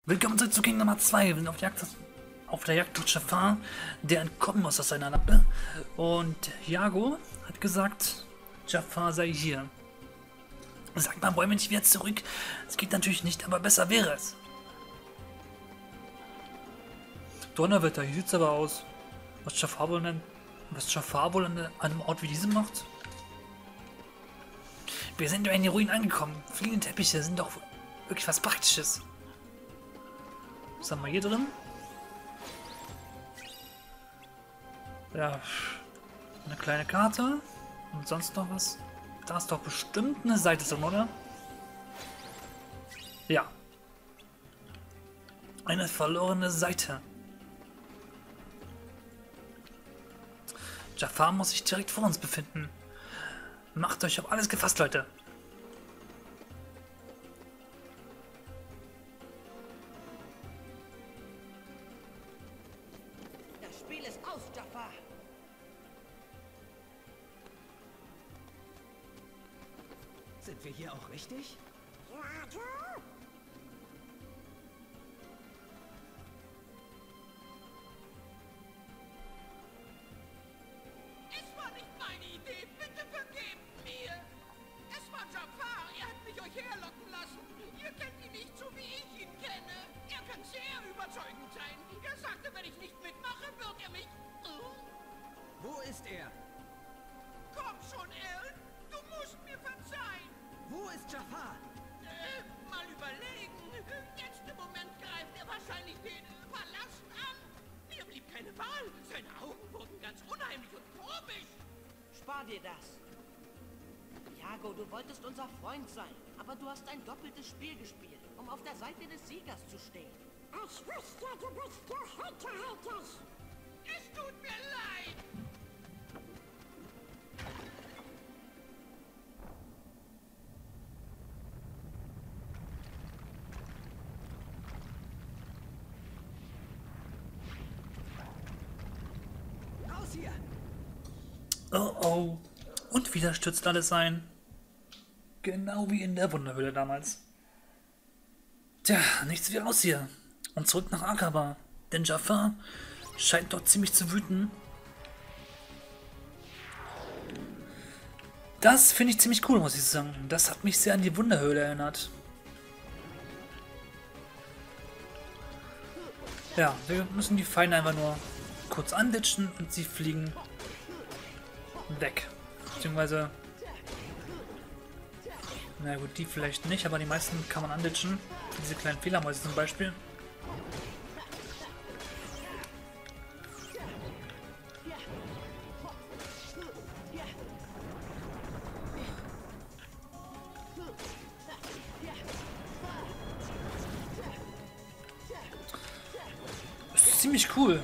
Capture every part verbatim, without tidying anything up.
Willkommen zurück zu King Nummer zwei. Wir sind auf, Jagd, auf der Jagd durch Jafar, der entkommen muss aus seiner Lampe. Und Jago hat gesagt, Jafar sei hier. Sagt mal, wollen wir nicht wieder zurück? Es geht natürlich nicht, aber besser wäre es. Donnerwetter, hier sieht's aber aus. Was Jafar wohl, denn, was Jafar wohl an einem Ort wie diesem macht? Wir sind ja in die Ruinen angekommen. Fliegende Teppiche sind doch wirklich was Praktisches. Was haben wir hier drin? Ja, eine kleine Karte. Und sonst noch was? Da ist doch bestimmt eine Seite drin, oder? Ja. Eine verlorene Seite. Jafar muss sich direkt vor uns befinden. Macht euch auf alles gefasst, Leute. Das Spiel ist aus, Jafar. Sind wir hier auch richtig? Es war nicht meine Idee. Bitte vergebt mir. Es war Jafar. Er hat mich euch herlocken lassen. Ihr kennt ihn nicht so, wie ich ihn kenne. Er kann sehr überzeugend sein. Er sagte, wenn ich nicht mitmache, wird er mich... Oh. Wo ist er? Komm schon, Aaron. Du musst mir verzeihen. Wo ist Jafar? Äh, mal überlegen. Jetzt im Moment greift er wahrscheinlich den Palast an. Mir blieb keine Wahl. Seine Augen wurden ganz unheimlich und komisch. Spar dir das. Jago, du wolltest unser Freund sein, aber du hast ein doppeltes Spiel gespielt, um auf der Seite des Siegers zu stehen. Ich wusste, du bist so hinterhältig. Es tut mir leid. Raus hier! Oh oh. Und wieder stürzt alles ein. Genau wie in der Wunderhöhle damals. Tja, nichts wie raus hier. Und zurück nach Akaba. Denn Jafar scheint dort ziemlich zu wüten. Das finde ich ziemlich cool, muss ich sagen. Das hat mich sehr an die Wunderhöhle erinnert. Ja, wir müssen die Feinde einfach nur kurz anditschen und sie fliegen weg. Beziehungsweise, na gut, die vielleicht nicht, aber die meisten kann man anditschen. Diese kleinen Fehlermäuse zum Beispiel. Das ist ziemlich cool,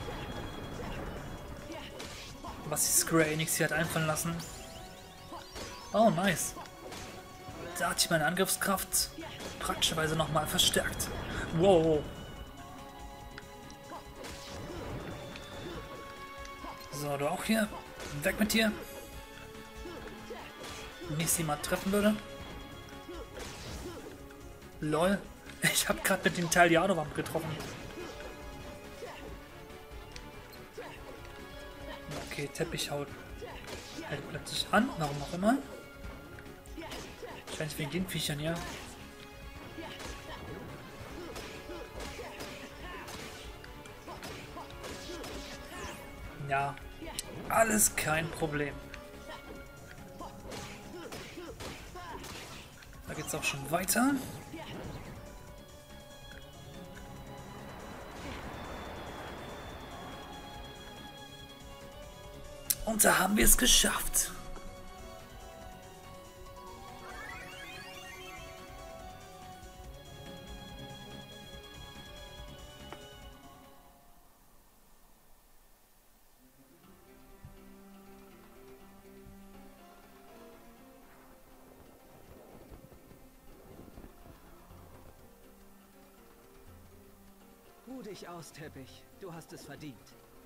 was die Square Enix hier hat einfallen lassen. Oh, nice. Da hat sich meine Angriffskraft praktischerweise nochmal verstärkt. Wow. So, du auch hier. Weg mit dir. Wenn ich sie mal treffen würde. Lol. Ich habe gerade mit dem Teil die Autowampe getroffen. Okay, Teppich haut hält plötzlich an, warum auch immer. Wahrscheinlich wegen den Viechern, ja. Ja, alles kein Problem. Da geht's auch schon weiter. Und da haben wir es geschafft. Ruh dich aus, Teppich. Du hast es verdient.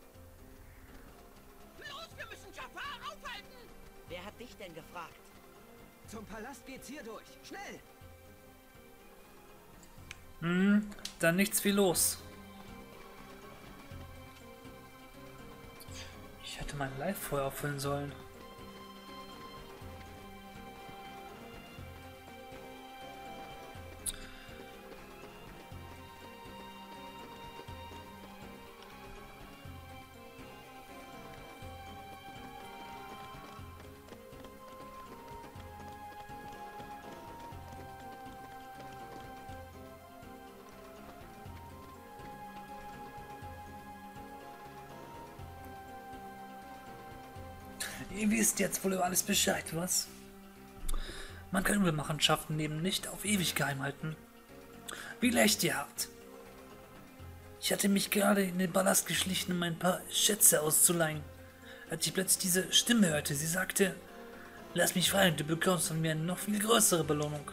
Los, wir müssen Jafar aufhalten. Wer hat dich denn gefragt? Zum Palast geht's hier durch. Schnell! Hm, Dann nichts wie los. Ich hätte mein Live-Feuer auffüllen sollen. Ihr wisst jetzt wohl über alles Bescheid, was? Man kann Übelmachenschaften eben nicht auf ewig geheim halten. Wie leicht ihr habt. Ich hatte mich gerade in den Palast geschlichen, um ein paar Schätze auszuleihen, als ich plötzlich diese Stimme hörte. Sie sagte, lass mich frei und du bekommst von mir eine noch viel größere Belohnung.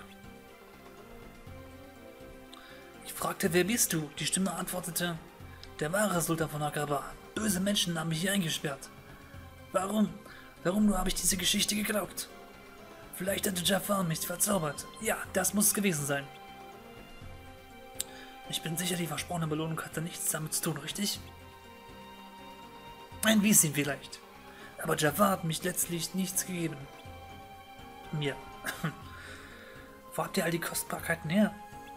Ich fragte, wer bist du? Die Stimme antwortete, der wahre Sultan von Agrabah. Böse Menschen haben mich hier eingesperrt. Warum? Warum nur habe ich diese Geschichte geglaubt? Vielleicht hatte Jafar mich verzaubert. Ja, das muss es gewesen sein. Ich bin sicher, die versprochene Belohnung hatte nichts damit zu tun, richtig? Ein bisschen vielleicht. Aber Jafar hat mich letztlich nichts gegeben. Mir. Wo habt ihr all die Kostbarkeiten her?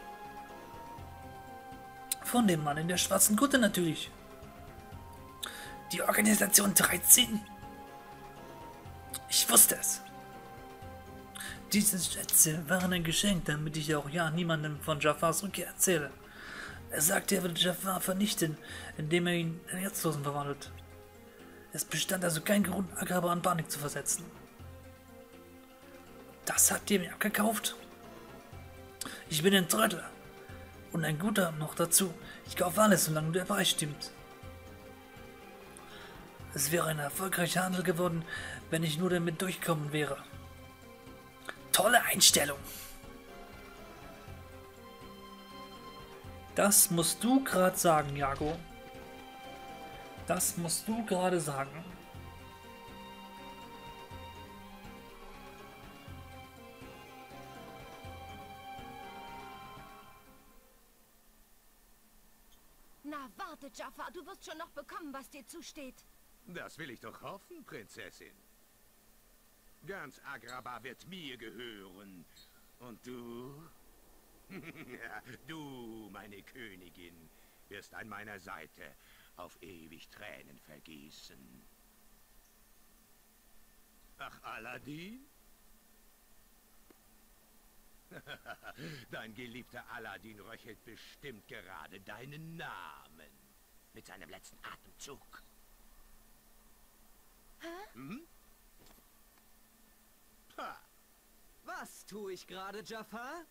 Von dem Mann in der schwarzen Kutte natürlich. Die Organisation dreizehn? Ich wusste es. Diese Schätze waren ein Geschenk, damit ich auch ja niemandem von Jafars Rückkehr erzähle. Er sagte, er würde Jafar vernichten, indem er ihn in Herzlosen verwandelt. Es bestand also kein Grund, Agrabah in Panik zu versetzen. Das habt ihr mir abgekauft? Ich bin ein Trödler. Und ein guter noch dazu. Ich kaufe alles, solange der Preis stimmt. Es wäre ein erfolgreicher Handel geworden, wenn ich nur damit durchgekommen wäre. Tolle Einstellung. Das musst du gerade sagen, Jago. Das musst du gerade sagen. Na, warte, Jafar, du wirst schon noch bekommen, was dir zusteht. Das will ich doch hoffen, Prinzessin. Ganz Agrabah wird mir gehören. Und du? Ja, du, meine Königin, wirst an meiner Seite auf ewig Tränen vergießen. Ach, Aladdin? Dein geliebter Aladdin röchelt bestimmt gerade deinen Namen. Mit seinem letzten Atemzug. Hä? Hm? Ha. Was tue ich gerade, Jafar?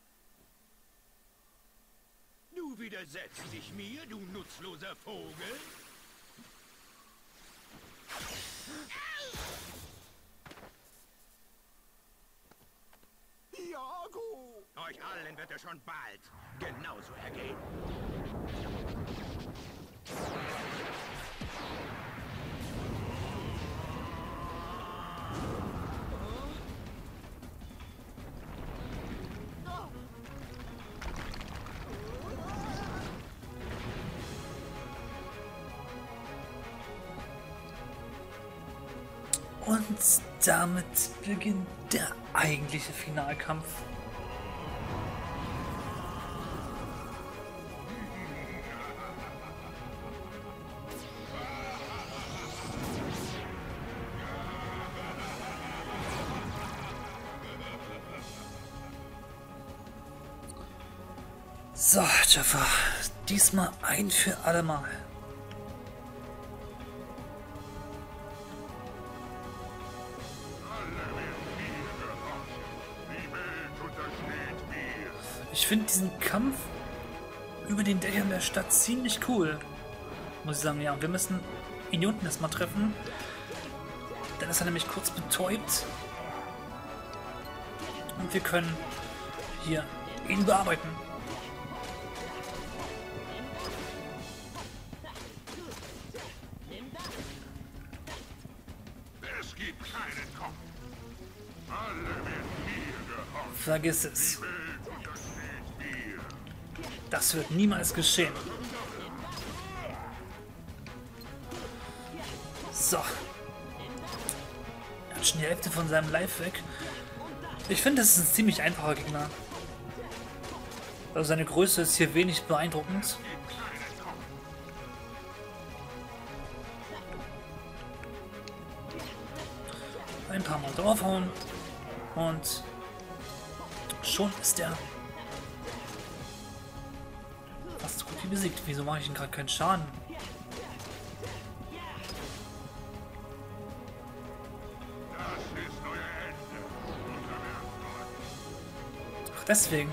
Du widersetzt dich mir, du nutzloser Vogel? Jago! Euch allen wird es schon bald genauso ergehen. Und damit beginnt der eigentliche Finalkampf. So, Jafar, diesmal ein für alle Mal. Ich finde diesen Kampf über den Dächern der Stadt ziemlich cool. Muss ich sagen, ja. Wir müssen ihn hier unten erstmal treffen. Dann ist er nämlich kurz betäubt. Und wir können hier ihn bearbeiten. Es gibt keinen Kopf. Alle werden mir gehorchen. Vergiss es. Die Welt untersteht mir. Das wird niemals geschehen. So. Er hat schon die Hälfte von seinem Life weg. Ich finde, das ist ein ziemlich einfacher Gegner. Also seine Größe ist hier wenig beeindruckend. Ein paar Mal draufhauen. Und schon ist er fast so gut wie besiegt. Wieso mache ich ihm gerade keinen Schaden? Ach, deswegen.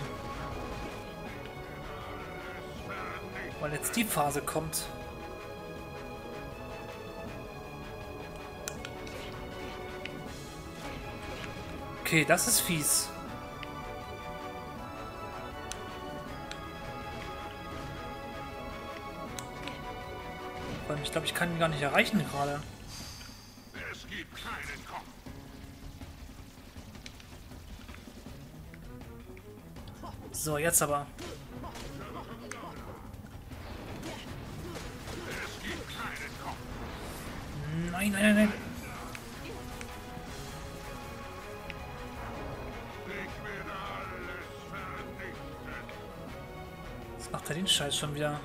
Weil jetzt die Phase kommt. Okay, das ist fies. Ich glaube, ich kann ihn gar nicht erreichen gerade. Es gibt keinen Kopf. So, jetzt aber. Es gibt keinen Kopf. Nein, nein, nein, nein. Ich werde alles vernichten. Was macht er den Scheiß schon wieder?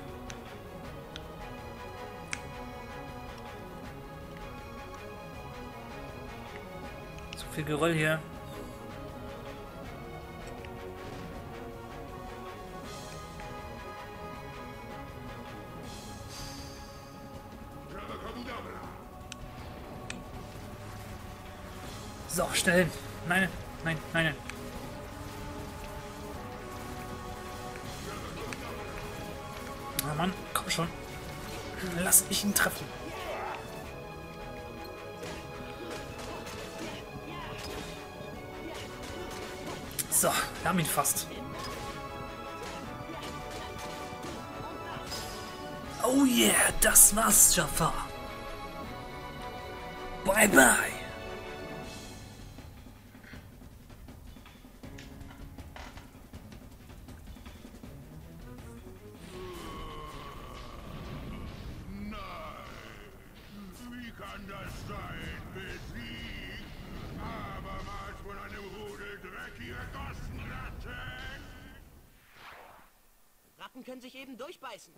So viel Geröll hier. So, schnell hin. Nein, nein, nein, nein. Na Mann, komm schon. Lass mich ihn treffen. So, wir haben ihn fast. Oh yeah, das war's, Jafar. Bye bye. Wie kann das sein? Besiegt, abermals von einem Rudel dreckiger Gossenratten? Ratten können sich eben durchbeißen.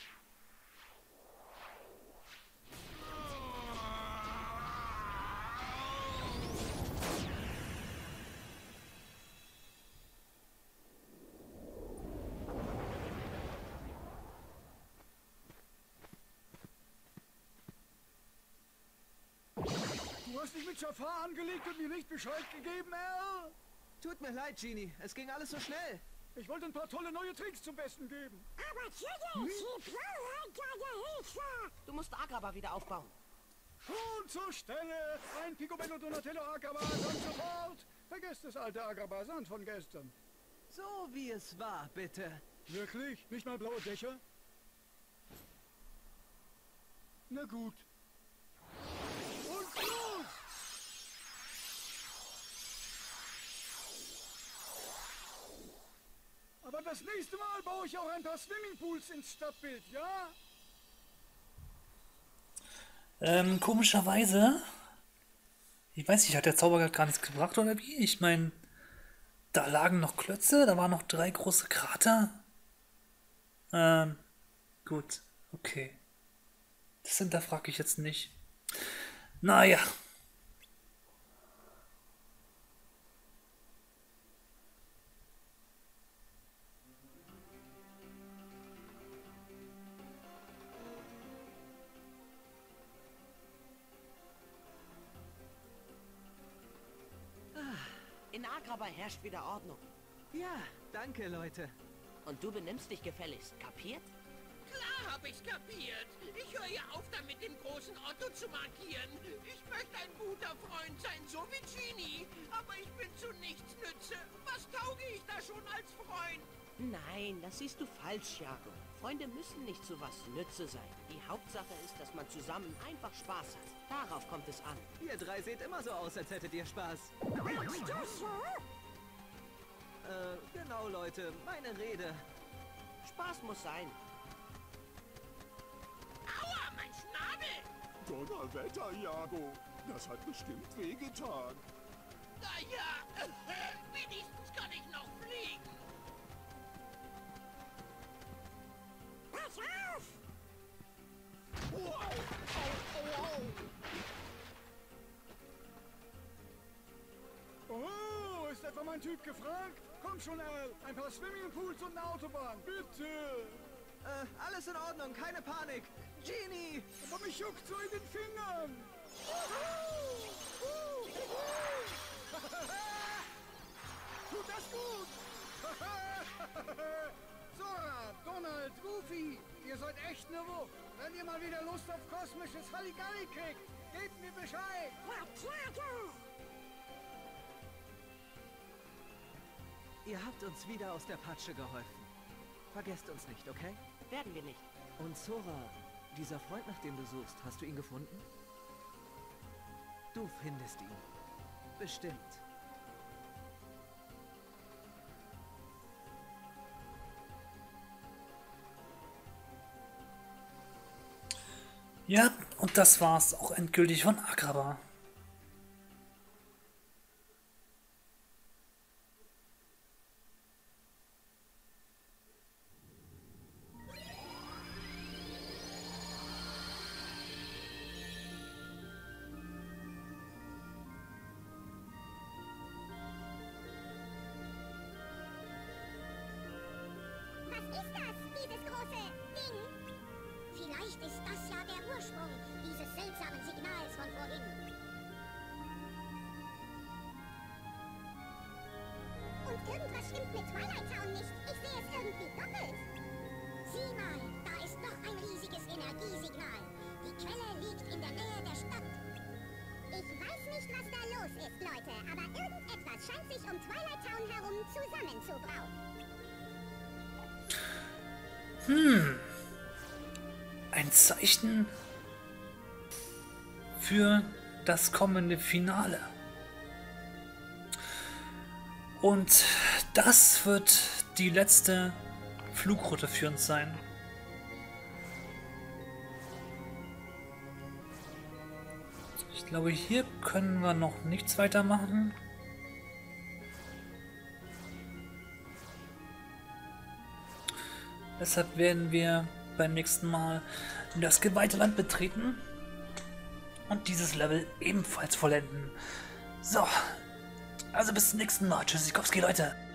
Du hast dich mit Jafar angelegt und mir nicht Bescheid gegeben, Al? Tut mir leid, Genie. Es ging alles so schnell. Ich wollte ein paar tolle neue Tricks zum Besten geben. Aber natürlich, sie brauchen deine Hilfe. Du musst Agrabah wieder aufbauen. Schon zur Stelle. Ein Picobello Donatello Agrabah, dann sofort. Vergesst das alte Agrabah-Sand von gestern. So wie es war, bitte. Wirklich? Nicht mal blaue Dächer? Na gut. Und los! Aber das nächste Mal baue ich auch ein paar Swimmingpools ins Stadtbild, ja? Ähm, komischerweise. Ich weiß nicht, hat der Zaubergott gar nichts gebracht oder wie? Ich meine, da lagen noch Klötze, da waren noch drei große Krater. Ähm, gut, okay. Das hinterfrage ich jetzt nicht. Naja. In Agrabah herrscht wieder Ordnung. Ja, danke, Leute. Und du benimmst dich gefälligst, kapiert? Klar hab ich's kapiert. Ich höre ja auf damit, den großen Otto zu markieren. Ich möchte ein guter Freund sein, so wie Genie. Aber ich bin zu nichts nütze. Was tauge ich da schon als Freund? Nein, das siehst du falsch, Jago. Freunde müssen nicht zu was Nütze sein. Die Hauptsache ist, dass man zusammen einfach Spaß hat. Darauf kommt es an. Ihr drei seht immer so aus, als hättet ihr Spaß. Meinst du so? Äh, genau, Leute. Meine Rede. Spaß muss sein. Aua, mein Schnabel! Donnerwetter, Jago. Das hat bestimmt wehgetan. Naja, wenigstens kann ich noch fliegen. Pass auf! Au, au, au, au. Oh, ist etwa mein Typ gefragt? Komm schon, Al. Ein paar Swimmingpools und eine Autobahn. Bitte. Äh, alles in Ordnung, keine Panik. Genie! Aber mich juckt so in den Fingern. Tut das gut? Sora, Donald, Goofy, ihr seid echt eine Wucht. Wenn ihr mal wieder Lust auf kosmisches Halligalli kriegt, gebt mir Bescheid. Ja, klar, du! Ihr habt uns wieder aus der Patsche geholfen. Vergesst uns nicht, okay? Werden wir nicht. Und Sora, dieser Freund, nach dem du suchst, hast du ihn gefunden? Du findest ihn. Bestimmt. Ja, und das war's auch endgültig von Agrabah. Was ist das, dieses große Ding? Vielleicht ist das ja der Ursprung dieses seltsamen Signals von vorhin. Und irgendwas stimmt mit Twilight Town nicht. Ich sehe es irgendwie doppelt. Sieh mal, da ist noch ein riesiges Energiesignal. Die Quelle liegt in der Nähe der Stadt. Ich weiß nicht, was da los ist, Leute, aber irgendetwas scheint sich um Twilight Town herum zusammenzubrauen. Hm. Ein Zeichen für das kommende Finale. Und das wird die letzte Flugroute für uns sein. Ich glaube, hier können wir noch nichts weitermachen. Deshalb werden wir beim nächsten Mal das geweihte Land betreten und dieses Level ebenfalls vollenden. So, also bis zum nächsten Mal. Tschüssikowski, Leute.